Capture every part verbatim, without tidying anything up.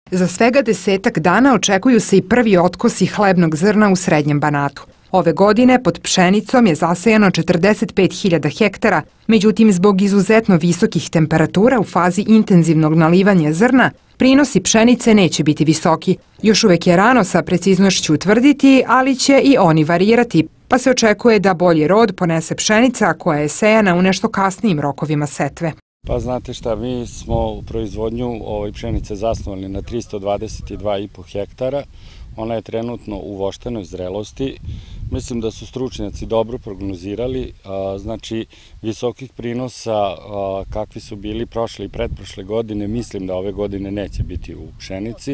Za svega desetak dana očekuju se i prvi otkosi hlebnog zrna u Srednjem Banatu. Ove godine pod pšenicom je zasejano četrdeset pet hiljada hektara, međutim zbog izuzetno visokih temperatura u fazi intenzivnog nalivanja zrna, prinosi pšenice neće biti visoki. Još uvek je rano sa preciznošću utvrditi, ali će i oni varirati, pa se očekuje da bolji rod ponese pšenica koja je sejana u nešto kasnijim rokovima setve. Pa znate šta, mi smo u proizvodnju ovoj pšenice zasnovali na tristo dvadeset dva i po hektara. Ona je trenutno u voštenoj zrelosti. Mislim da su stručnjaci dobro prognozirali, znači visokih prinosa kakvi su bili prošle i pretprošle godine, mislim da ove godine neće biti u pšenici.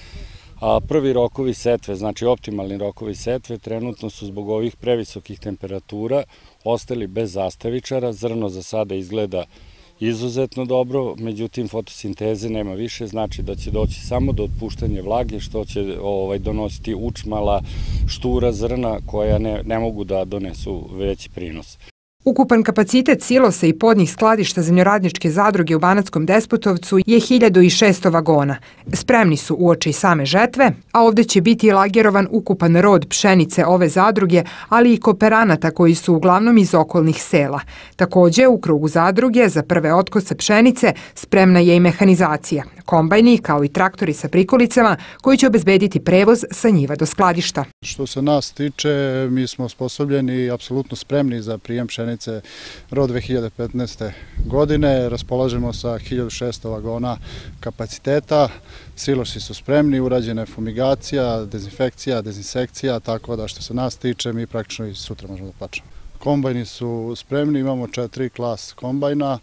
Prvi rokovi setve, znači optimalni rokovi setve, trenutno su zbog ovih previsokih temperatura ostali bez zastavičara. Zrno za sada izgleda izuzetno dobro, međutim fotosinteze nema više, znači da će doći samo do otpuštanja vlage, što će donositi učmala, štura zrna koja ne mogu da donesu veći prinos. Ukupan kapacitet silosa i podnih skladišta zemljoradničke zadruge u Banatskom Despotovcu je hiljadu šesto vagona. Spremni su uoči same žetve, a ovde će biti lagerovan ukupan rod pšenice ove zadruge, ali i kooperanata koji su uglavnom iz okolnih sela. Takođe, u krugu zadruge za prve otkose pšenice spremna je i mehanizacija, kombajni kao i traktori sa prikolicama koji će obezbediti prevoz sa njiva do skladišta. Što se nas tiče, mi smo osposobljeni i apsolutno spremni za prijem pšenice rod dve hiljade petnaeste. godine. Raspolažemo sa hiljadu šesto vagona kapaciteta, silosi su spremni, urađena je fumigacija, dezinfekcija, dezinsekcija, tako da što se nas tiče, mi praktično i sutra možemo da plačemo. Kombajni su spremni, imamo četiri klas kombajna,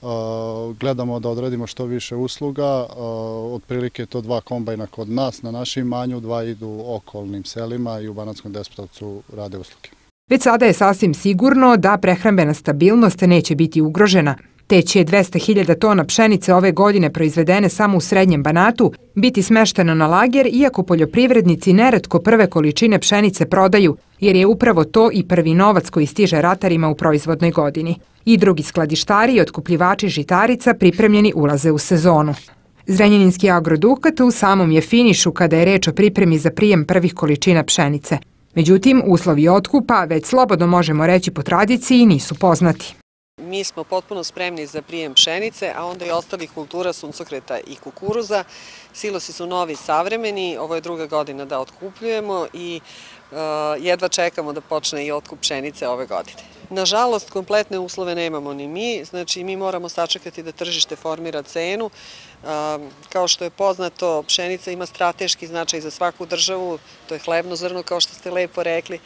gledamo da odradimo što više usluga, otprilike je to dva kombajna kod nas na našem imanju, dva idu u okolnim selima i u Banatskom Despotovcu rade usluge. Već sada je sasvim sigurno da prehrambena stabilnost neće biti ugrožena, te će dvesta hiljada tona pšenice ove godine proizvedene samo u Srednjem Banatu biti smešteno na lager, iako poljoprivrednici neretko prve količine pšenice prodaju, jer je upravo to i prvi novac koji stiže ratarima u proizvodnoj godini. I drugi skladištari i otkupljivači žitarica pripremljeni ulaze u sezonu. Zrenjaninski Agrodukat u samom je finišu kada je reč o pripremi za prijem prvih količina pšenice. Međutim, uslovi otkupa, već slobodno možemo reći po tradiciji, nisu poznati. Mi smo potpuno spremni za prijem pšenice, a onda i ostalih kultura, suncokreta i kukuruza. Silosi su novi i savremeni, ovo je druga godina da otkupljujemo i jedva čekamo da počne i otkup pšenice ove godine. Nažalost, kompletne uslove nemamo ni mi, znači mi moramo sačekati da tržište formira cenu. Kao što je poznato, pšenica ima strateški značaj za svaku državu, to je hlebno zrno, kao što ste lepo rekli,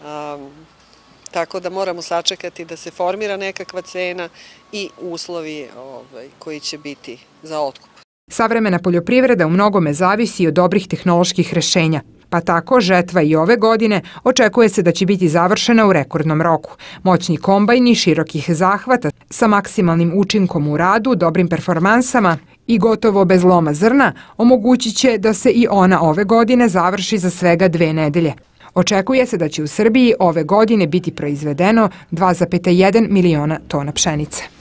tako da moramo sačekati da se formira nekakva cena i uslovi koji će biti za otkup. Savremena poljoprivreda u mnogome zavisi od dobrih tehnoloških rešenja, pa tako žetva i ove godine očekuje se da će biti završena u rekordnom roku. Moćni kombajni širokih zahvata sa maksimalnim učinkom u radu, dobrim performansama i gotovo bez loma zrna omogućit će da se i ona ove godine završi za svega dve nedelje. Očekuje se da će u Srbiji ove godine biti proizvedeno dva zarez jedan miliona tona pšenice.